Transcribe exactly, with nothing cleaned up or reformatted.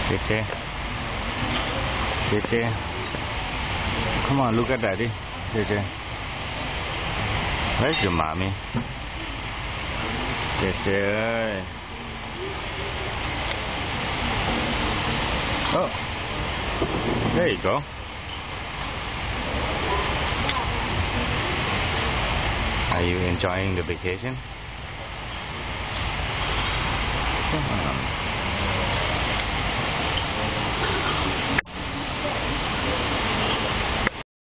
J J. J J. Come on, look at daddy. J J. Where's your mommy? J J. Oh, there you go. Are you enjoying the vacation? Come on.